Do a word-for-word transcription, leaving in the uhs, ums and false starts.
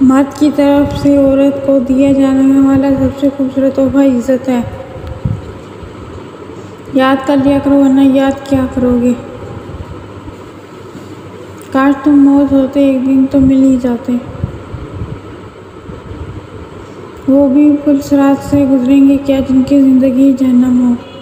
मर्द की तरफ से औरत को दिया जाने वाला सबसे खूबसूरत तोहफा इज्जत है। याद कर लिया करो, वरना याद क्या करोगे। काश तुम मौत होते एक दिन तो मिल ही जाते, वो भी पुलसरात से गुजरेंगे क्या जिनकी ज़िंदगी जहन्नम हो।